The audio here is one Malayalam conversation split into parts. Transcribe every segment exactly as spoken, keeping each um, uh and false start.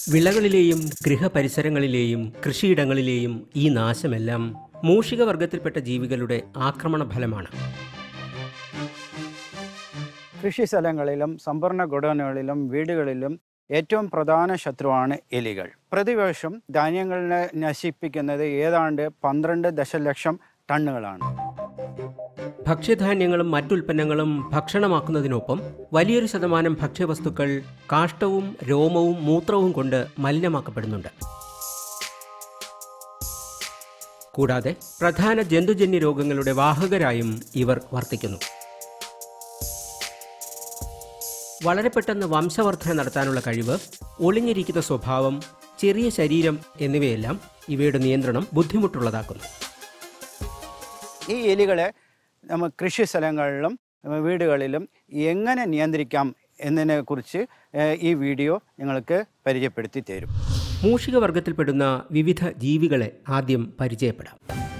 വിളകളിലെയും ഗൃഹപരിസരങ്ങളിലെയും കൃഷിയിടങ്ങളിലെയും ഈ നാശമെല്ലാം മൂഷിക വർഗത്തിൽപ്പെട്ട ജീവികളുടെ ആക്രമണ ഫലമാണ്. കൃഷി സ്ഥലങ്ങളിലും സമ്പൂർണ്ണ ഗോഡൗണുകളിലും വീടുകളിലും ഏറ്റവും പ്രധാന ശത്രുവാണ് എലികൾ. പ്രതിവർഷം ധാന്യങ്ങളെ നശിപ്പിക്കുന്നത് ഏതാണ്ട് പന്ത്രണ്ട് ദശലക്ഷം ടണ്ണുകളാണ്. ഭക്ഷ്യധാന്യങ്ങളും മറ്റുൽപ്പന്നങ്ങളും ഭക്ഷണമാക്കുന്നതിനൊപ്പം വലിയൊരു ശതമാനം ഭക്ഷ്യവസ്തുക്കൾ കാഷ്ടവും രോമവും മൂത്രവും കൊണ്ട് മലിനമാക്കപ്പെടുന്നുണ്ട്. കൂടാതെ പ്രധാന ജന്തുജന്യ രോഗങ്ങളുടെ വാഹകരായും ഇവർ വർത്തിക്കുന്നു. വളരെ പെട്ടെന്ന് വംശവർദ്ധന നടത്താനുള്ള കഴിവ്, ഒളിഞ്ഞിരിക്കുന്ന സ്വഭാവം, ചെറിയ ശരീരം എന്നിവയെല്ലാം ഇവയുടെ നിയന്ത്രണം ബുദ്ധിമുട്ടുള്ളതാക്കുന്നു. ഈ എലികളെ നമ്മൾ കൃഷി സ്ഥലങ്ങളിലും വീടുകളിലും എങ്ങനെ നിയന്ത്രിക്കാം എന്നതിനെക്കുറിച്ച് ഈ വീഡിയോ നിങ്ങൾക്ക് പരിചയപ്പെടുത്തി തരും. മൂഷിക വർഗത്തിൽപ്പെടുന്ന വിവിധ ജീവികളെ ആദ്യം പരിചയപ്പെടാം.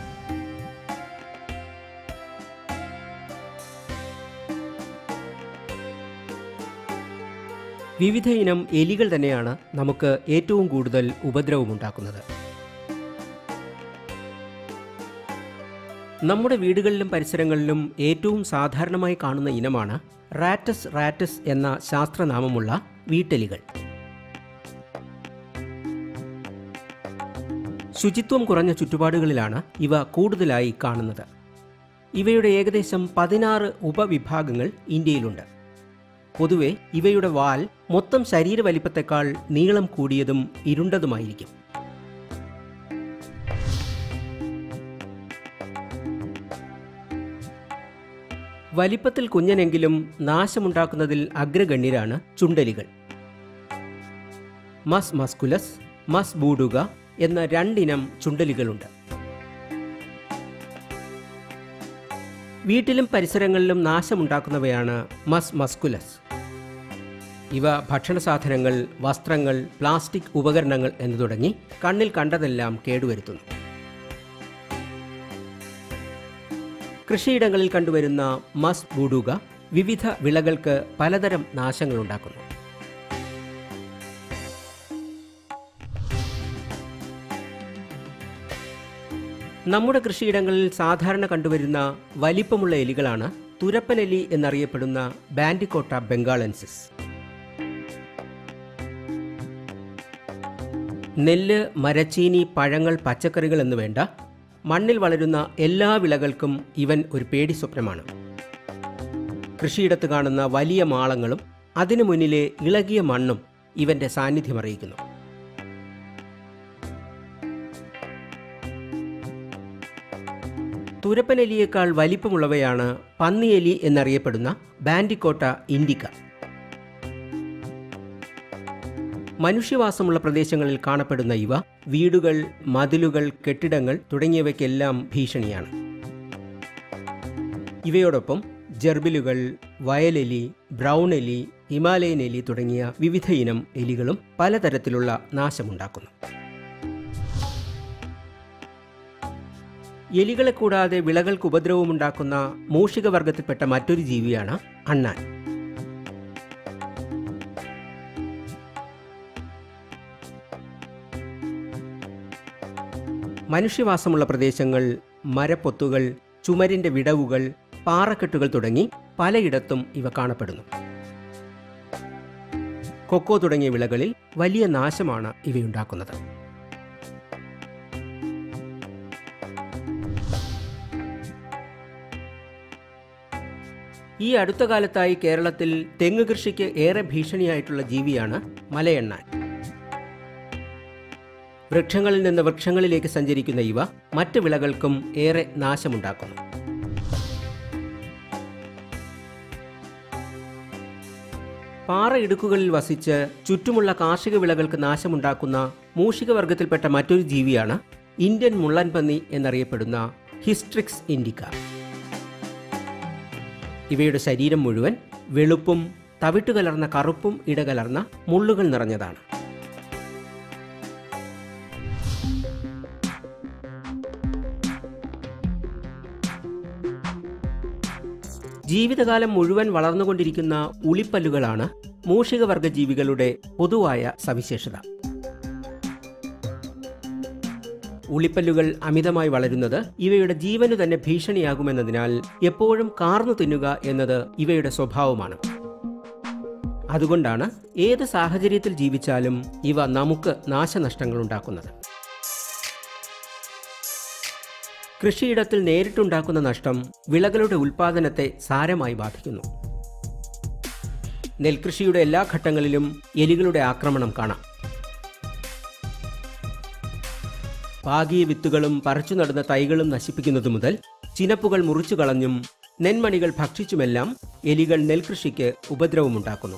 വിവിധ ഇനം എലികൾ തന്നെയാണ് നമുക്ക് ഏറ്റവും കൂടുതൽ ഉപദ്രവമുണ്ടാക്കുന്നത്. നമ്മുടെ വീടുകളിലും പരിസരങ്ങളിലും ഏറ്റവും സാധാരണമായി കാണുന്ന ഇനമാണ് റാറ്റസ് റാറ്റസ് എന്ന ശാസ്ത്രനാമമുള്ള വീട്ടെലികൾ. ശുചിത്വം കുറഞ്ഞ ചുറ്റുപാടുകളിലാണ് ഇവ കൂടുതലായി കാണുന്നത്. ഇവയുടെ ഏകദേശം പതിനാറ് ഉപവിഭാഗങ്ങൾ ഇന്ത്യയിലുണ്ട്. പൊതുവെ ഇവയുടെ വാൽ മൊത്തം ശരീരവലിപ്പത്തേക്കാൾ നീളം കൂടിയതും ഇരുണ്ടതുമായിരിക്കും. വലിപ്പത്തിൽ കുഞ്ഞനെങ്കിലും നാശമുണ്ടാക്കുന്നതിൽ അഗ്രഗണ്യരാണ് ചുണ്ടലികൾ. മസ് മസ്കുലസ്, മസ് ബൂഡുക എന്ന രണ്ടിനം ചുണ്ടലികളുണ്ട്. വീട്ടിലും പരിസരങ്ങളിലും നാശമുണ്ടാക്കുന്നവയാണ് മസ് മസ്കുലസ്. ഇവ ഭക്ഷണ സാധനങ്ങൾ, വസ്ത്രങ്ങൾ, പ്ലാസ്റ്റിക് ഉപകരണങ്ങൾ എന്നു തുടങ്ങി കണ്ണിൽ കണ്ടതെല്ലാം കേടുവരുത്തുന്നു. കൃഷിയിടങ്ങളിൽ കണ്ടുവരുന്ന മസ് ബൂഡുക വിവിധ വിളകൾക്ക് പലതരം നാശങ്ങളുണ്ടാക്കുന്നു. നമ്മുടെ കൃഷിയിടങ്ങളിൽ സാധാരണ കണ്ടുവരുന്ന വലിപ്പമുള്ള എലികളാണ് തുരപ്പനെലി എന്നറിയപ്പെടുന്ന ബാൻഡിക്കോട്ട ബംഗാളൻസിസ്. നെല്ല്, മരച്ചീനി, പഴങ്ങൾ, പച്ചക്കറികൾ എന്നു വേണ്ട മണ്ണിൽ വളരുന്ന എല്ലാ വിളകൾക്കും ഇവൻ ഒരു പേടി സ്വപ്നമാണ്. കൃഷിയിടത്ത് കാണുന്ന വലിയ മാളങ്ങളും അതിനു മുന്നിലെ ഇളകിയ മണ്ണും ഇവന്റെ സാന്നിധ്യം അറിയിക്കുന്നു. തുരപ്പനെലിയേക്കാൾ വലിപ്പമുള്ളവയാണ് പന്നിയെലി എന്നറിയപ്പെടുന്ന ബാൻഡിക്കോട്ട ഇൻഡിക്ക. മനുഷ്യവാസമുള്ള പ്രദേശങ്ങളിൽ കാണപ്പെടുന്ന ഇവ വീടുകൾ, മതിലുകൾ, കെട്ടിടങ്ങൾ തുടങ്ങിയവയ്ക്കെല്ലാം ഭീഷണിയാണ്. ഇവയോടൊപ്പം ജർബിലുകൾ, വയലെലി, ബ്രൗൺ എലി, ഹിമാലയൻ എലി തുടങ്ങിയ വിവിധ ഇനം എലികളും പലതരത്തിലുള്ള നാശമുണ്ടാക്കുന്നു. എലികളെ കൂടാതെ വിളകൾക്ക് ഉപദ്രവമുണ്ടാക്കുന്ന മൂഷിക വർഗത്തിൽപ്പെട്ട മറ്റൊരു ജീവിയാണ് അണ്ണാൻ. മനുഷ്യവാസമുള്ള പ്രദേശങ്ങൾ, മരപ്പൊത്തുകൾ, ചുമരിന്റെ വിടവുകൾ, പാറക്കെട്ടുകൾ തുടങ്ങി പലയിടത്തും ഇവ കാണപ്പെടുന്നു. കൊക്കോ തുടങ്ങിയ വിളകളിൽ വലിയ നാശമാണ് ഇവയുണ്ടാക്കുന്നത്. ഈ അടുത്ത കാലത്തായി കേരളത്തിൽ തെങ്ങ് കൃഷിക്ക് ഏറെ ഭീഷണിയായിട്ടുള്ള ജീവിയാണ് മലയണ്ണാൻ. വൃക്ഷങ്ങളിൽ നിന്ന് വൃക്ഷങ്ങളിലേക്ക് സഞ്ചരിക്കുന്ന ഇവ മറ്റ് വിളകൾക്കും ഏറെ നാശമുണ്ടാക്കുന്നു. പാറ ഇടുക്കുകളിൽ വസിച്ച് ചുറ്റുമുള്ള കാർഷിക വിളകൾക്ക് നാശമുണ്ടാക്കുന്ന മൂഷിക വർഗത്തിൽപ്പെട്ട മറ്റൊരു ജീവിയാണ് ഇന്ത്യൻ മുള്ളൻപന്നി എന്നറിയപ്പെടുന്ന ഹിസ്ട്രിക്സ് ഇൻഡിക്ക. ഇവയുടെ ശരീരം മുഴുവൻ വെളുപ്പും തവിട്ടുകലർന്ന കറുപ്പും ഇടകലർന്ന മുള്ളുകൾ നിറഞ്ഞതാണ്. ജീവിതകാലം മുഴുവൻ വളർന്നുകൊണ്ടിരിക്കുന്ന ഉളിപ്പല്ലുകളാണ് മൂഷികവർഗ ജീവികളുടെ പൊതുവായ സവിശേഷത. ഉളിപ്പല്ലുകൾ അമിതമായി വളരുന്നത് ഇവയുടെ ജീവന് തന്നെ ഭീഷണിയാകുമെന്നതിനാൽ എപ്പോഴും കാർന്നു തിന്നുക എന്നത് ഇവയുടെ സ്വഭാവമാണ്. അതുകൊണ്ടാണ് ഏത് സാഹചര്യത്തിൽ ജീവിച്ചാലും ഇവ നമുക്ക് നാശനഷ്ടങ്ങൾ ഉണ്ടാക്കുന്നത്. കൃഷിയിടത്തിൽ നേരിട്ടുണ്ടാക്കുന്ന നഷ്ടം വിളകളുടെ ഉൽപ്പാദനത്തെ സാരമായി ബാധിക്കുന്നു. നെൽകൃഷിയുടെ എല്ലാ ഘട്ടങ്ങളിലും എലികളുടെ ആക്രമണം കാണാം. പാകിയ വിത്തുകളും പറിച്ചു നടുന്ന തൈകളും നശിപ്പിക്കുന്നതു മുതൽ ചിനപ്പുകൾ മുറിച്ചു കളഞ്ഞും നെന്മണികൾ ഭക്ഷിച്ചുമെല്ലാം എലികൾ നെൽകൃഷിക്ക് ഉപദ്രവമുണ്ടാക്കുന്നു.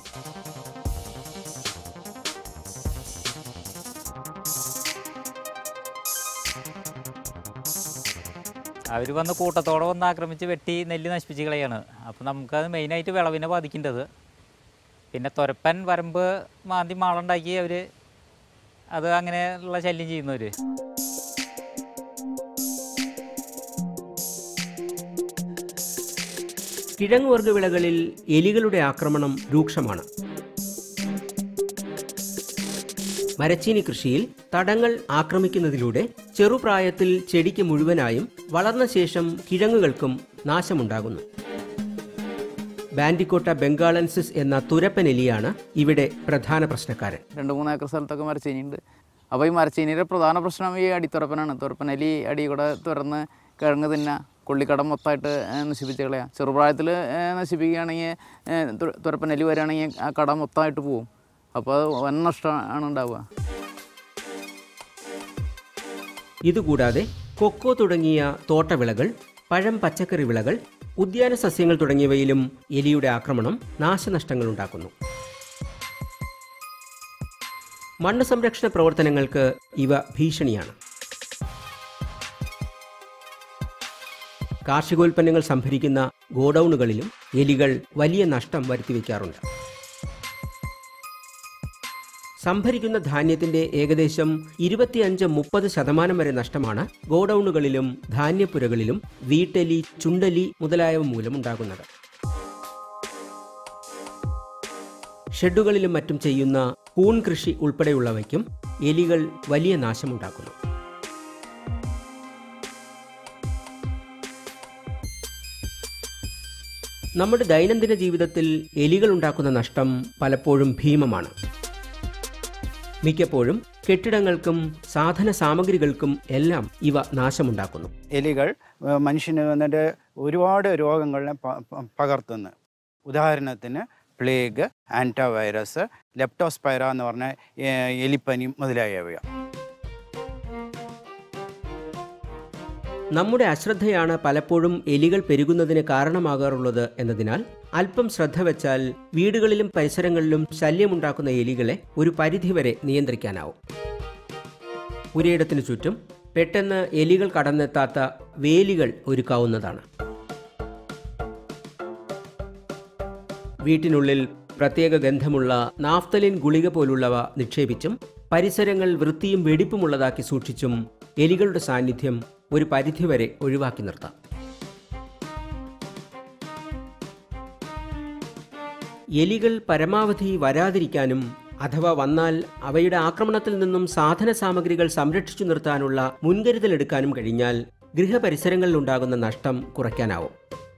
അവർ വന്ന് കൂട്ടത്തോടെ വന്ന് ആക്രമിച്ച് വെട്ടി നെല്ല് നശിപ്പിച്ച് കളയാണ്. അപ്പോൾ നമുക്കത് മെയിനായിട്ട് വിളവിനെ ബാധിക്കേണ്ടത്. പിന്നെ തുരപ്പൻ വരമ്പ് മാന്തി മാളുണ്ടാക്കി അവർ അത് അങ്ങനെയുള്ള ശല്യം ചെയ്യുന്നവർ. കിഴങ്ങുവർഗ്ഗ വിളകളിൽ എലികളുടെ ആക്രമണം രൂക്ഷമാണ്. മരച്ചീനി കൃഷിയിൽ തടങ്ങൾ ആക്രമിക്കുന്നതിലൂടെ ചെറുപ്രായത്തിൽ ചെടിക്ക് മുഴുവനായും വളർന്ന ശേഷം കിഴങ്ങുകൾക്കും നാശമുണ്ടാകുന്നു. ബാൻഡിക്കോട്ട ബംഗാളൻസിസ് എന്ന തുരപ്പൻ എലിയാണ് ഇവിടെ പ്രധാന പ്രശ്നക്കാരൻ. രണ്ട് മൂന്ന് ഏക്കർ സ്ഥലത്തൊക്കെ മരച്ചീനിയുണ്ട്. അപ്പോൾ ഈ മരച്ചീനിയുടെ പ്രധാന പ്രശ്നം ഈ അടിത്തുറപ്പനാണ്. തുറപ്പനലി അടി കൂടെ തുറന്ന് കിഴങ്ങ് തിന്ന കൊള്ളിക്കടം മൊത്തമായിട്ട് നശിപ്പിച്ച് കളയാം. ചെറുപ്രായത്തിൽ നശിപ്പിക്കുകയാണെങ്കിൽ തുറപ്പനലി വരികയാണെങ്കിൽ ആ കട മൊത്തമായിട്ട് പോവും. അപ്പോൾ അത് വൻ നഷ്ടമാണ് ഉണ്ടാവുക. ഇതുകൂടാതെ കൊക്കോ തുടങ്ങിയ തോട്ടവിളകൾ, പഴം, പച്ചക്കറി വിളകൾ, ഉദ്യാന സസ്യങ്ങൾ തുടങ്ങിയവയിലും എലിയുടെ ആക്രമണം നാശനഷ്ടങ്ങൾ ഉണ്ടാക്കുന്നു. മണ്ണ് സംരക്ഷണ പ്രവർത്തനങ്ങൾക്ക് ഇവ ഭീഷണിയാണ്. കാർഷികോൽപ്പന്നങ്ങൾ സംഭരിക്കുന്ന ഗോഡൌണുകളിലും എലികൾ വലിയ നഷ്ടം വരുത്തിവെക്കാറുണ്ട്. സംഭരിക്കുന്ന ധാന്യത്തിന്റെ ഏകദേശം ഇരുപത്തിയഞ്ച് മുപ്പത് ശതമാനം വരെ നഷ്ടമാണ് ഗോഡൌണുകളിലും ധാന്യപ്പുരകളിലും വീട്ടെലി, ചുണ്ടലി മുതലായവ മൂലമുണ്ടാകുന്നത്. ഷെഡുകളിലും മറ്റും ചെയ്യുന്ന കൂൺ കൃഷി ഉൾപ്പെടെയുള്ളവയ്ക്കും എലികൾ വലിയ നാശമുണ്ടാക്കുന്നു. നമ്മുടെ ദൈനംദിന ജീവിതത്തിൽ എലികൾ ഉണ്ടാക്കുന്ന നഷ്ടം പലപ്പോഴും ഭീമമാണ്. മിക്കപ്പോഴും കെട്ടിടങ്ങൾക്കും സാധന സാമഗ്രികൾക്കും എല്ലാം ഇവ നാശമുണ്ടാക്കുന്നു. എലികൾ മനുഷ്യന് വന്നിട്ട് ഒരുപാട് രോഗങ്ങളെ പകർത്തുന്നു. ഉദാഹരണത്തിന് പ്ലേഗ്, ആൻറ്റാവൈറസ്, ലെപ്റ്റോസ്പൈറ എന്ന് പറഞ്ഞ എലിപ്പനി മുതലായവ. നമ്മുടെ അശ്രദ്ധയാണ് പലപ്പോഴും എലികൾ പെരുകുന്നതിന് കാരണമാകാറുള്ളത് എന്നതിനാൽ അല്പം ശ്രദ്ധ വെച്ചാൽ വീടുകളിലും പരിസരങ്ങളിലും ശല്യമുണ്ടാക്കുന്ന എലികളെ ഒരു പരിധിവരെ നിയന്ത്രിക്കാനാവും. പുരയിടത്തിനു ചുറ്റും പെട്ടെന്ന് എലികൾ കടന്നെത്താത്ത വേലികൾ ഒരുക്കാവുന്നതാണ്. വീട്ടിനുള്ളിൽ പ്രത്യേക ഗന്ധമുള്ള നാഫ്തലിൻ ഗുളിക പോലുള്ളവ നിക്ഷേപിച്ചും പരിസരങ്ങൾ വൃത്തിയും വെടിപ്പുമുള്ളതാക്കി സൂക്ഷിച്ചും എലികളുടെ സാന്നിധ്യം ഒരു പരിധിവരെ ഒഴിവാക്കി നിർത്താം. എലികൾ പരമാവധി വരാതിരിക്കാനും അഥവാ വന്നാൽ അവയുടെ ആക്രമണത്തിൽ നിന്നും സാധന സാമഗ്രികൾ സംരക്ഷിച്ചു നിർത്താനുള്ള മുൻകരുതലെടുക്കാനും കഴിഞ്ഞാൽ ഗൃഹപരിസരങ്ങളിലുണ്ടാകുന്ന നഷ്ടം കുറയ്ക്കാനാവും.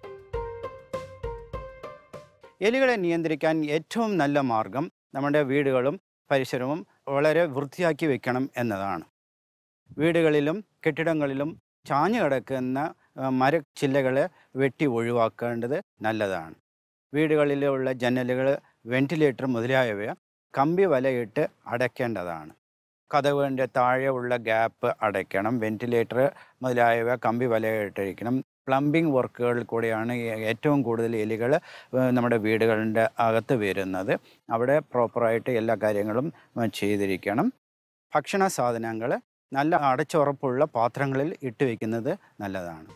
എലികളെ നിയന്ത്രിക്കാൻ ഏറ്റവും നല്ല മാർഗം നമ്മുടെ വീടുകളും പരിസരവും വളരെ വൃത്തിയാക്കി വെക്കണം എന്നതാണ്. വീടുകളിലും കെട്ടിടങ്ങളിലും ചാഞ്ഞു കിടക്കുന്ന മരച്ചില്ലകളെ വെട്ടി ഒഴിവാക്കേണ്ടത് നല്ലതാണ്. വീടുകളിലുള്ള ജനലുകൾ, വെന്റിലേറ്റർ മുതലായവ കമ്പി വലയിട്ട് അടയ്ക്കേണ്ടതാണ്. കതവിൻ്റെ താഴെ ഉള്ള ഗ്യാപ്പ് അടയ്ക്കണം. വെന്റിലേറ്റർ മുതലായവ കമ്പി വലയിട്ടിരിക്കണം. പ്ലംബിംഗ് വർക്കുകളിൽ കൂടെയാണ് ഏറ്റവും കൂടുതൽ എലികൾ നമ്മുടെ വീടുകളുടെ അകത്ത് വരുന്നത്. അവിടെ പ്രോപ്പറായിട്ട് എല്ലാ കാര്യങ്ങളും ചെയ്തിരിക്കണം. ഭക്ഷണ സാധനങ്ങൾ നല്ല അടച്ചുറപ്പുള്ള പാത്രങ്ങളിൽ ഇട്ട് വയ്ക്കുന്നത് നല്ലതാണ്.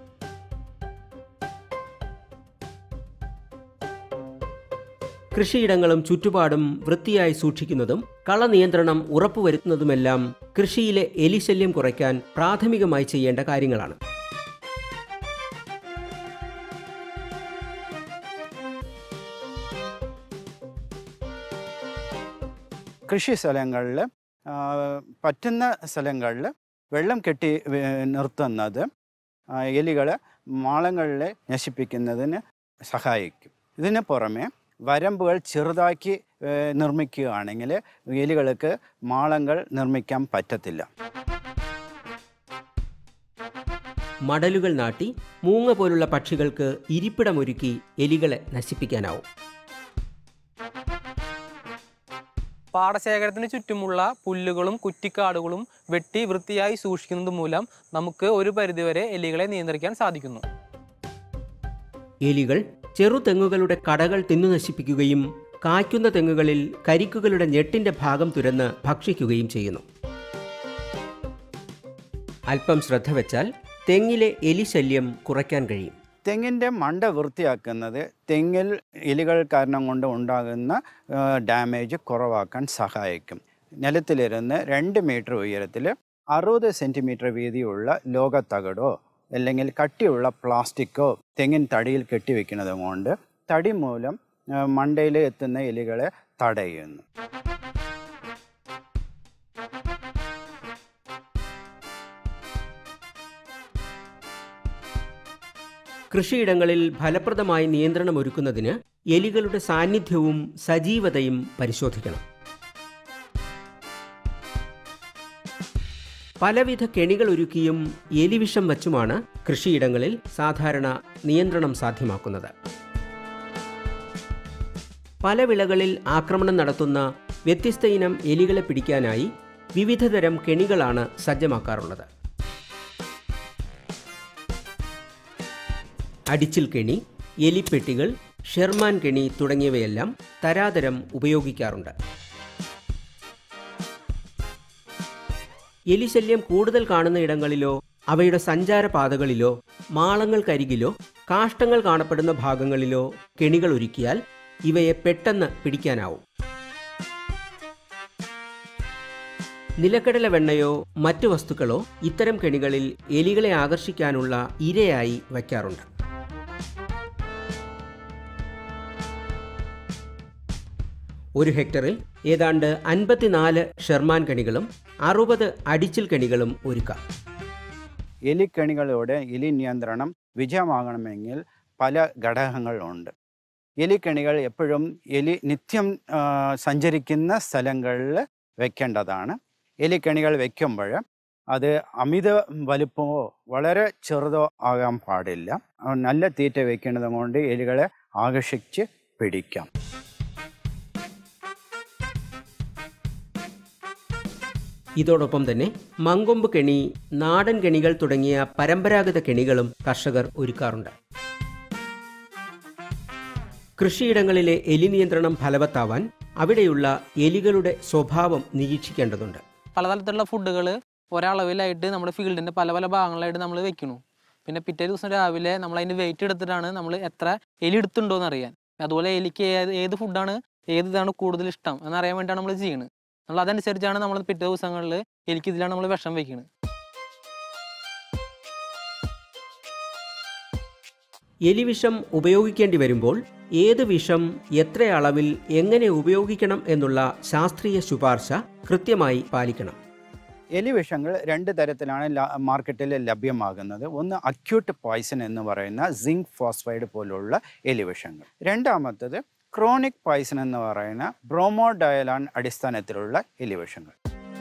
കൃഷിയിടങ്ങളും ചുറ്റുപാടും വൃത്തിയായി സൂക്ഷിക്കുന്നതും കളനിയന്ത്രണം ഉറപ്പുവരുത്തുന്നതുമെല്ലാം കൃഷിയിലെ എലിശല്യം കുറയ്ക്കാൻ പ്രാഥമികമായി ചെയ്യേണ്ട കാര്യങ്ങളാണ്. കൃഷി സ്ഥലങ്ങളിൽ പറ്റുന്ന സ്ഥലങ്ങളിൽ വെള്ളം കെട്ടി നിർത്തുന്നത് എലികൾ മാളങ്ങളെ നശിപ്പിക്കുന്നതിന് സഹായിക്കും. ഇതിന് പുറമെ വരമ്പുകൾ ചെറുതാക്കി നിർമ്മിക്കുകയാണെങ്കിൽ എലികൾക്ക് മാളങ്ങൾ നിർമ്മിക്കാൻ പറ്റത്തില്ല. മടലുകൾ നാട്ടി മൂങ്ങ പോലുള്ള പക്ഷികൾക്ക് ഇരിപ്പിടമൊരുക്കി എലികളെ നശിപ്പിക്കാനാവും. പാടശേഖരത്തിന് ചുറ്റുമുള്ള പുല്ലുകളും കുറ്റിക്കാടുകളും വെട്ടി വൃത്തിയായി സൂക്ഷിക്കുന്നത് മൂലം നമുക്ക് ഒരു പരിധിവരെ എലികളെ നിയന്ത്രിക്കാൻ സാധിക്കുന്നു. എലികൾ ചെറു തെങ്ങുകളുടെ കടകൾ തിന്നു നശിപ്പിക്കുകയും കായ്ക്കുന്ന തെങ്ങുകളിൽ കരിക്കുകളുടെ ഞെട്ടിന്റെ ഭാഗം തുരന്ന് ഭക്ഷിക്കുകയും ചെയ്യുന്നു. അല്പം ശ്രദ്ധ വെച്ചാൽ തെങ്ങിലെ എലിശല്യം കുറയ്ക്കാൻ കഴിയും. തെങ്ങിൻ്റെ മണ്ട വൃത്തിയാക്കുന്നത് തെങ്ങിൽ എലികൾ കാരണം കൊണ്ട് ഉണ്ടാകുന്ന ഡാമേജ് കുറവാക്കാൻ സഹായിക്കും. നിലത്തിലിരുന്ന് രണ്ട് മീറ്റർ ഉയരത്തിൽ അറുപത് സെൻറ്റിമീറ്റർ വീതിയുള്ള ലോകത്തകടോ അല്ലെങ്കിൽ കട്ടിയുള്ള പ്ലാസ്റ്റിക്കോ തെങ്ങിൻ തടിയിൽ കെട്ടിവെക്കുന്നത് കൊണ്ട് തടി മൂലം മണ്ടയിൽ എത്തുന്ന എലികളെ തടയുന്നു. കൃഷിയിടങ്ങളിൽ ഫലപ്രദമായി നിയന്ത്രണമൊരുക്കുന്നതിന് എലികളുടെ സാന്നിധ്യവും സജീവതയും പരിശോധിക്കണം. പലവിധ കെണികൾ ഒരുക്കിയും എലിവിഷം വച്ചുമാണ് കൃഷിയിടങ്ങളിൽ സാധാരണ നിയന്ത്രണം സാധ്യമാക്കുന്നത്. പല വിളകളിൽ ആക്രമണം നടത്തുന്ന വ്യത്യസ്ത ഇനം എലികളെ പിടിക്കാനായി വിവിധതരം കെണികളാണ് സജ്ജമാക്കാറുള്ളത്. അടിച്ചിൽ കെണി, എലിപ്പെട്ടികൾ, ഷെർമാൻ കെണി തുടങ്ങിയവയെല്ലാം തരാതരം ഉപയോഗിക്കാറുണ്ട്. എലിശല്യം കൂടുതൽ കാണുന്ന ഇടങ്ങളിലോ അവയുടെ സഞ്ചാരപാതകളിലോ മാളങ്ങൾക്കരികിലോ കാഷ്ടങ്ങൾ കാണപ്പെടുന്ന ഭാഗങ്ങളിലോ കെണികൾ ഒരുക്കിയാൽ ഇവയെ പെട്ടെന്ന് പിടിക്കാനാവും. നിലക്കടല വെണ്ണയോ മറ്റു വസ്തുക്കളോ ഇത്തരം കെണികളിൽ എലികളെ ആകർഷിക്കാനുള്ള ഇരയായി വയ്ക്കാറുണ്ട്. ഒരു ഹെക്ടറിൽ ഏതാണ്ട് അൻപത്തിനാല് ഷെർമാൻ കെണികളും അറുപത് അടിച്ചിൽ കെണികളും ഒരുക്കാം. എലിക്കണികളോടെ എലി നിയന്ത്രണം വിജയമാകണമെങ്കിൽ പല ഘടകങ്ങളുണ്ട്. എലിക്കണികൾ എപ്പോഴും എലി നിത്യം സഞ്ചരിക്കുന്ന സ്ഥലങ്ങളിൽ വയ്ക്കേണ്ടതാണ്. എലിക്കണികൾ വയ്ക്കുമ്പോൾ അത് അമിത വലുപ്പമോ വളരെ ചെറുതോ ആകാൻ പാടില്ല. നല്ല തീറ്റ വയ്ക്കുന്നത് കൊണ്ട് എലികളെ ആകർഷിച്ച് പിടിക്കാം. ഇതോടൊപ്പം തന്നെ മങ്കൊമ്പ് കെണി, നാടൻ കെണികൾ തുടങ്ങിയ പരമ്പരാഗത കെണികളും കർഷകർ ഒരുക്കാറുണ്ട്. കൃഷിയിടങ്ങളിലെ എലി നിയന്ത്രണം ഫലവത്താവാൻ അവിടെയുള്ള എലികളുടെ സ്വഭാവം നിരീക്ഷിക്കേണ്ടതുണ്ട്. പലതരത്തിലുള്ള ഫുഡുകൾ ഒരളവിലായിട്ട് നമ്മുടെ ഫീൽഡിൻ്റെ പല പല ഭാഗങ്ങളായിട്ട് നമ്മൾ വെക്കുന്നു. പിന്നെ പിറ്റേ ദിവസം രാവിലെ നമ്മൾ അതിൻ്റെ വെയിറ്റ് എടുത്തിട്ടാണ് നമ്മൾ എത്ര എലി എടുത്തുണ്ടോയെന്ന് അറിയാൻ. അതുപോലെ എലിക്ക് ഏത് ഏത് ഫുഡാണ് ഏത് ഇതാണ് കൂടുതൽ ഇഷ്ടം എന്നറിയാൻ വേണ്ടിയാണ് നമ്മൾ ചെയ്യുന്നത്. നമ്മൾ അതനുസരിച്ചാണ് നമ്മൾ പിറ്റേ ദിവസങ്ങളിൽ എലിക്ക് ഇതിലാണ് നമ്മൾ വിഷം വയ്ക്കുന്നത്. എലിവിഷം ഉപയോഗിക്കേണ്ടി വരുമ്പോൾ ഏത് വിഷം എത്ര അളവിൽ എങ്ങനെ ഉപയോഗിക്കണം എന്നുള്ള ശാസ്ത്രീയ ശുപാർശ കൃത്യമായി പാലിക്കണം. എലിവിഷങ്ങൾ രണ്ട് തരത്തിലാണ് മാർക്കറ്റിൽ ലഭ്യമാകുന്നത്. ഒന്ന് അക്യൂട്ട് പോയ്സൺ എന്ന് പറയുന്ന സിങ്ക് ഫോസ്ഫൈഡ് പോലുള്ള എലിവിഷങ്ങൾ. രണ്ടാമത്തത് ക്രോണിക് പോയ്സൺ എന്ന് പറയുന്ന ബ്രോമോഡയലാൻ അടിസ്ഥാനത്തിലുള്ള എലിവിഷങ്ങൾ.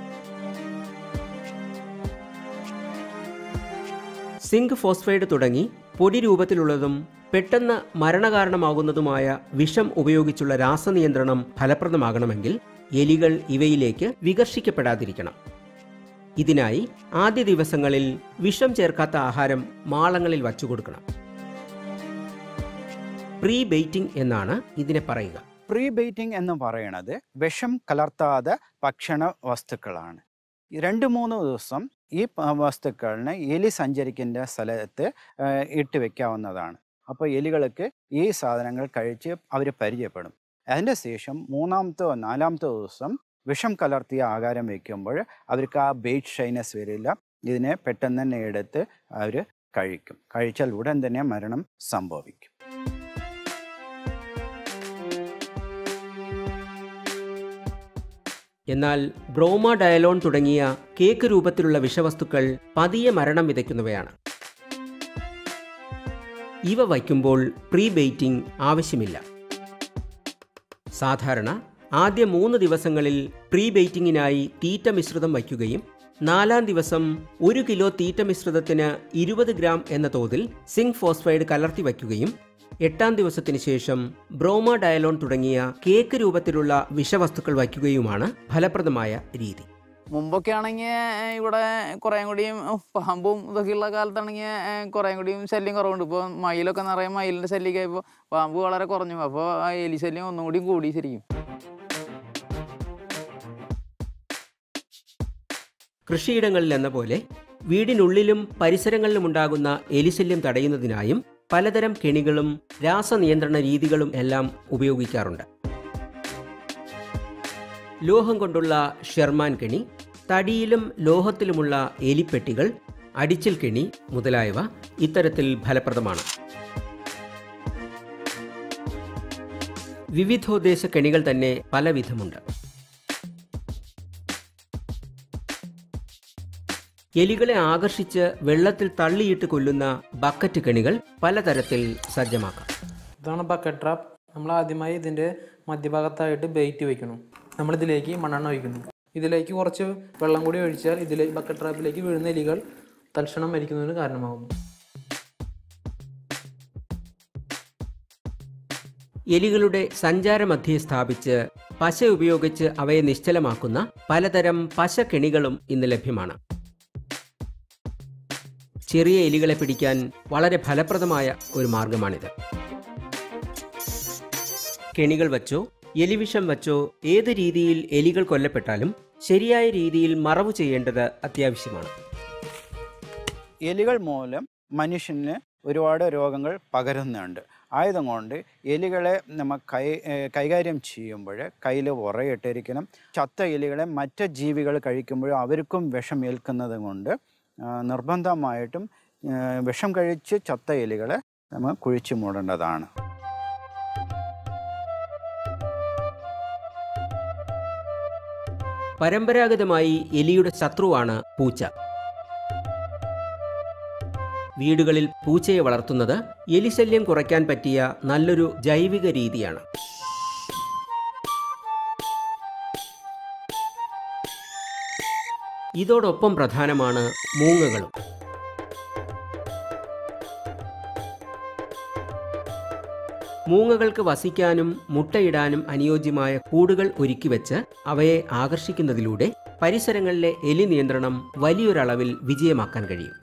സിങ്ക് ഫോസ്ഫൈഡ് തുടങ്ങി പൊടി രൂപത്തിലുള്ളതും പെട്ടെന്ന് മരണകാരണമാകുന്നതുമായ വിഷം ഉപയോഗിച്ചുള്ള രാസനിയന്ത്രണം ഫലപ്രദമാകണമെങ്കിൽ എലികൾ ഇവയിലേക്ക് വികർഷിക്കപ്പെടാതിരിക്കണം. ഇതിനായി ആദ്യ ദിവസങ്ങളിൽ വിഷം ചേർക്കാത്ത ആഹാരം മാളങ്ങളിൽ വച്ചുകൊടുക്കണം. പ്രീ ബെയ്റ്റിംഗ് എന്നാണ് ഇതിനെ പറയുക. പ്രീ ബെയ്റ്റിംഗ് എന്ന് പറയുന്നത് വിഷം കലർത്താതെ ഭക്ഷണ വസ്തുക്കളാണ്. രണ്ട് മൂന്ന് ദിവസം ഈ വസ്തുക്കളിനെ എലി സഞ്ചരിക്കുന്ന സ്ഥലത്ത് ഇട്ട് വെക്കാവുന്നതാണ്. അപ്പോൾ എലികൾക്ക് ഈ സാധനങ്ങൾ കഴിച്ച് അവർ പരിചയപ്പെടും. അതിൻ്റെ ശേഷം മൂന്നാമത്തോ നാലാമത്തോ ദിവസം വിഷം കലർത്തിയ ആഹാരം വയ്ക്കുമ്പോൾ അവർക്ക് ആ ബെയ്റ്റ് ഷൈനസ് വരില്ല. ഇതിനെ പെട്ടെന്ന് തന്നെ എടുത്ത് അവർ കഴിക്കും. കഴിച്ചാൽ ഉടൻ തന്നെ മരണം സംഭവിക്കും. എന്നാൽ ബ്രോമാഡയലോൺ തുടങ്ങിയ കേക്ക് രൂപത്തിലുള്ള വിഷവസ്തുക്കൾ പതിയെ മരണം വിതയ്ക്കുന്നവയാണ്. ഇവ വയ്ക്കുമ്പോൾ പ്രീ ബെയ്റ്റിംഗ് ആവശ്യമില്ല. സാധാരണ ആദ്യ മൂന്ന് ദിവസങ്ങളിൽ പ്രീ ബെയ്റ്റിങ്ങിനായി തീറ്റ മിശ്രിതം വയ്ക്കുകയും നാലാം ദിവസം ഒരു കിലോ തീറ്റ മിശ്രിതത്തിന് ഇരുപത് ഗ്രാം എന്ന തോതിൽ സിങ്ക് ഫോസ്ഫൈഡ് കലർത്തി വയ്ക്കുകയും എട്ടാം ദിവസത്തിന് ശേഷം ബ്രോമാഡയലോൺ തുടങ്ങിയ കേക്ക് രൂപത്തിലുള്ള വിഷവസ്തുക്കൾ വയ്ക്കുകയുമാണ് ഫലപ്രദമായ രീതി. മുമ്പൊക്കെ ആണെങ്കിൽ ഇവിടെ കുറേ കൂടിയും പാമ്പും ഇതൊക്കെയുള്ള കാലത്താണെങ്കിൽ കുറേ കൂടിയും ശല്യം കുറവുണ്ട്. ഇപ്പോൾ മയിലൊക്കെ നിറയെ മയിലിൻ്റെ ശല്യമൊക്കെ ആയപ്പോൾ പാമ്പ് വളരെ കുറഞ്ഞു. അപ്പോൾ ആ എലി ശല്യം ഒന്നും കൂടിയും കൂടി ശരിക്കും. കൃഷിയിടങ്ങളിൽ എന്ന പോലെ വീടിനുള്ളിലും പരിസരങ്ങളിലുമുണ്ടാകുന്ന എലിശല്യം തടയുന്നതിനായും പലതരം കെണികളും രാസനിയന്ത്രണ രീതികളും എല്ലാം ഉപയോഗിക്കാറുണ്ട്. ലോഹം കൊണ്ടുള്ള ഷെർമാൻ കെണി, തടിയിലും ലോഹത്തിലുമുള്ള എലിപ്പെട്ടികൾ, അടിച്ചിൽ കെണി മുതലായവ ഇത്തരത്തിൽ ഫലപ്രദമാണ്. വിവിധോദ്ദേശ കെണികൾ തന്നെ പലവിധമുണ്ട്. എലികളെ ആകർഷിച്ച് വെള്ളത്തിൽ തള്ളിയിട്ട് കൊല്ലുന്ന ബക്കറ്റ് കെണികൾ പലതരത്തിൽ സജ്ജമാക്കാം. ഇതാണ് ബക്കറ്റ് ട്രാപ്പ്. നമ്മൾ ആദ്യമായി ഇതിൻ്റെ മധ്യഭാഗത്തായിട്ട് ബെയ്റ്റ് വയ്ക്കണം. നമ്മളിതിലേക്ക് മണ്ണെണ്ണ ഒഴിക്കുന്നു. ഇതിലേക്ക് കുറച്ച് വെള്ളം കൂടി ഒഴിച്ചാൽ ഇതിലേക്ക് ബക്കറ്റ് ട്രാപ്പിലേക്ക് വീഴുന്ന എലികൾ തൽക്ഷണം മരിക്കുന്നതിന് കാരണമാകുന്നു. എലികളുടെ സഞ്ചാരമധ്യേ സ്ഥാപിച്ച് പശ ഉപയോഗിച്ച് അവയെ നിശ്ചലമാക്കുന്ന പലതരം പശ കെണികളും ഇന്ന് ലഭ്യമാണ്. ചെറിയ എലികളെ പിടിക്കാൻ വളരെ ഫലപ്രദമായ ഒരു മാർഗമാണിത്. കെണികൾ വച്ചോ എലിവിഷം വച്ചോ ഏത് രീതിയിൽ എലികൾ കൊല്ലപ്പെട്ടാലും ശരിയായ രീതിയിൽ മറവ് ചെയ്യേണ്ടത് അത്യാവശ്യമാണ്. എലികൾ മൂലം മനുഷ്യന് ഒരുപാട് രോഗങ്ങൾ പകരുന്നുണ്ട്. ആയതുകൊണ്ട് എലികളെ നമ്മൾ കൈ കൈകാര്യം ചെയ്യുമ്പോൾ കയ്യിൽ ഉറയിട്ടിരിക്കണം. ചത്ത എലികളെ മറ്റ് ജീവികൾ കഴിക്കുമ്പോൾ അവർക്കും വിഷം ഏൽക്കുന്നത് കൊണ്ട് നിർബന്ധമായിട്ടും വിഷം കഴിച്ച് ചത്ത എലികളെ നമ്മൾ കുഴിച്ചു മൂടേണ്ടതാണ്. പരമ്പരാഗതമായി എലിയുടെ ശത്രുവാണ് പൂച്ച. വീടുകളിൽ പൂച്ചയെ വളർത്തുന്നത് എലിശല്യം കുറയ്ക്കാൻ പറ്റിയ നല്ലൊരു ജൈവിക രീതിയാണ്. ഇതോടൊപ്പം പ്രധാനമാണ് മൂങ്ങകളും. മൂങ്ങകൾക്ക് വസിക്കാനും മുട്ടയിടാനും അനുയോജ്യമായ കൂടുകൾ ഒരുക്കിവെച്ച് അവയെ ആകർഷിക്കുന്നതിലൂടെ പരിസരങ്ങളിലെ എലി നിയന്ത്രണം വലിയൊരളവിൽ വിജയമാക്കാൻ കഴിയും.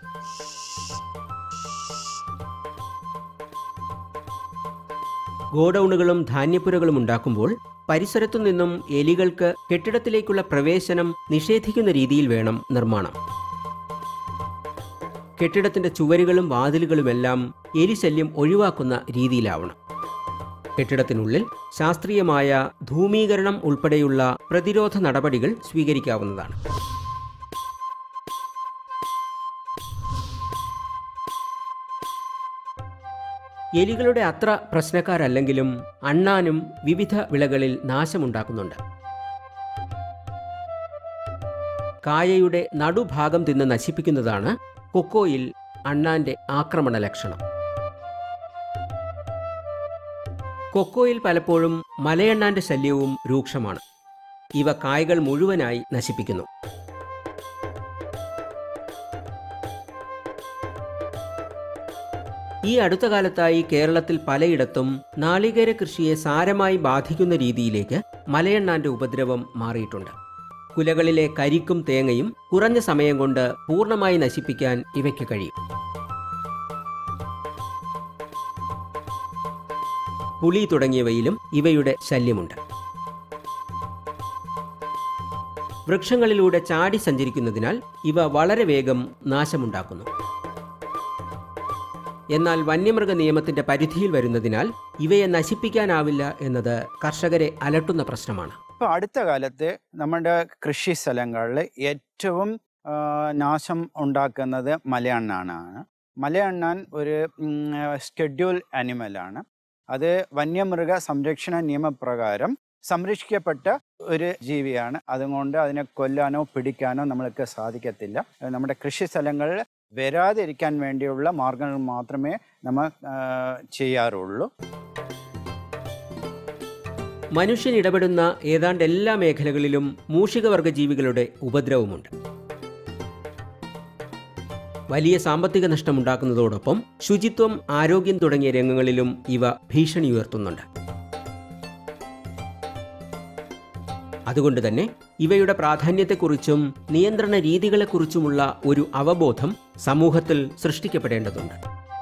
ഗോഡൌണുകളും ധാന്യപ്പുരകളും ഉണ്ടാക്കുമ്പോൾ പരിസരത്തു നിന്നും എലികൾക്ക് കെട്ടിടത്തിലേക്കുള്ള പ്രവേശനം നിഷേധിക്കുന്ന രീതിയിൽ വേണം നിർമ്മാണം. കെട്ടിടത്തിന്റെ ചുവരുകളും വാതിലുകളുമെല്ലാം എലിശല്യം ഒഴിവാക്കുന്ന രീതിയിലാവണം. കെട്ടിടത്തിനുള്ളിൽ ശാസ്ത്രീയമായ ധൂമീകരണം ഉൾപ്പെടെയുള്ള പ്രതിരോധ നടപടികൾ സ്വീകരിക്കാവുന്നതാണ്. എലികളുടെ അത്ര പ്രശ്നക്കാരല്ലെങ്കിലും അണ്ണാനും വിവിധ വിളകളിൽ നാശമുണ്ടാക്കുന്നുണ്ട്. കായയുടെ നടുഭാഗം തിന്ന് നശിപ്പിക്കുന്നതാണ് കൊക്കോയിൽ അണ്ണാന്റെ ആക്രമണ ലക്ഷണം. കൊക്കോയിൽ പലപ്പോഴും മലയണ്ണാന്റെ ശല്യവും രൂക്ഷമാണ്. ഇവ കായ്കൾ മുഴുവനായി നശിപ്പിക്കുന്നു. ഈ അടുത്ത കാലത്തായി കേരളത്തിൽ പലയിടത്തും നാളികേര കൃഷിയെ സാരമായി ബാധിക്കുന്ന രീതിയിലേക്ക് മലയണ്ണാന്റെ ഉപദ്രവം മാറിയിട്ടുണ്ട്. കുലകളിലെ കരിക്കും തേങ്ങയും കുറഞ്ഞ സമയം കൊണ്ട് പൂർണ്ണമായി നശിപ്പിക്കാൻ ഇവയ്ക്ക് കഴിയും. പുളി തുടങ്ങിയവയിലും ഇവയുടെ ശല്യമുണ്ട്. വൃക്ഷങ്ങളിലൂടെ ചാടി സഞ്ചരിക്കുന്നതിനാൽ ഇവ വളരെ വേഗം നാശമുണ്ടാക്കുന്നു. എന്നാൽ വന്യമൃഗ നിയമത്തിന്റെ പരിധിയിൽ വരുന്നതിനാൽ ഇവയെ നശിപ്പിക്കാനാവില്ല എന്നത് കർഷകരെ അലട്ടുന്ന പ്രശ്നമാണ്. ഇപ്പോൾ അടുത്ത കാലത്ത് നമ്മുടെ കൃഷി സ്ഥലങ്ങളിൽ ഏറ്റവും നാശം ഉണ്ടാക്കുന്നത് മലയണ്ണാനാണ്. മലയണ്ണാൻ ഒരു ഷെഡ്യൂൾ ആനിമലാണ്. അത് വന്യമൃഗ സംരക്ഷണ നിയമപ്രകാരം സംരക്ഷിക്കപ്പെട്ട ഒരു ജീവിയാണ്. അതുകൊണ്ട് അതിനെ കൊല്ലാനോ പിടിക്കാനോ നമ്മൾക്ക് സാധിക്കത്തില്ല. നമ്മുടെ കൃഷി സ്ഥലങ്ങളിൽ വരാതിരിക്കാൻ വേണ്ടിയുള്ള മാർഗങ്ങൾ മാത്രമേ നമ്മൾ ചെയ്യാറുള്ളൂ. മനുഷ്യൻ ഇടപെടുന്ന ഏതാണ്ട് എല്ലാ മേഖലകളിലും മൂഷികവർഗ ജീവികളുടെ ഉപദ്രവമുണ്ട്. വലിയ സാമ്പത്തിക നഷ്ടമുണ്ടാക്കുന്നതോടൊപ്പം ശുചിത്വം, ആരോഗ്യം തുടങ്ങിയ രംഗങ്ങളിലും ഇവ ഭീഷണി ഉയർത്തുന്നുണ്ട്. അതുകൊണ്ട് തന്നെ ഇവയുടെ പ്രാധാന്യത്തെക്കുറിച്ചും നിയന്ത്രണ രീതികളെക്കുറിച്ചുമുള്ള ഒരു അവബോധം സമൂഹത്തിൽ സൃഷ്ടിക്കപ്പെടേണ്ടതുണ്ട്.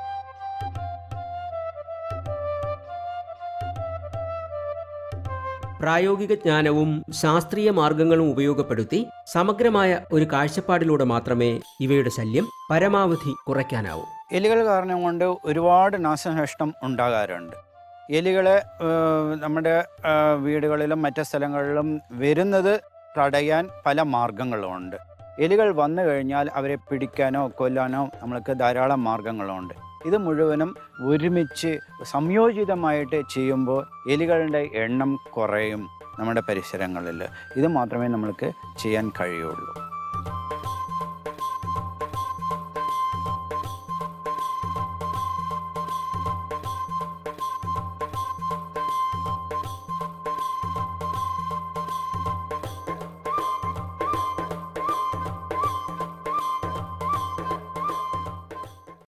പ്രായോഗിക ജ്ഞാനവും ശാസ്ത്രീയ മാർഗങ്ങളും ഉപയോഗപ്പെടുത്തി സമഗ്രമായ ഒരു കാഴ്ചപ്പാടിലൂടെ മാത്രമേ ഇവയുടെ ശല്യം പരമാവധി കുറയ്ക്കാനാവൂ. എലികൾ കാരണം കൊണ്ട് ഒരുപാട് നാശനഷ്ടം ഉണ്ടാകാറുണ്ട്. എലികളെ നമ്മുടെ വീടുകളിലും മറ്റ് സ്ഥലങ്ങളിലും വരുന്നത് തടയാൻ പല മാർഗങ്ങളുമുണ്ട്. എലികൾ വന്നു കഴിഞ്ഞാൽ അവരെ പിടിക്കാനോ കൊല്ലാനോ നമ്മൾക്ക് ധാരാളം മാർഗങ്ങളുണ്ട്. ഇത് മുഴുവനും ഒരുമിച്ച് സംയോജിതമായിട്ട് ചെയ്യുമ്പോൾ എലികളുടെ എണ്ണം കുറയും നമ്മുടെ പരിസരങ്ങളിൽ. ഇത് മാത്രമേ നമ്മൾക്ക് ചെയ്യാൻ കഴിയുള്ളൂ.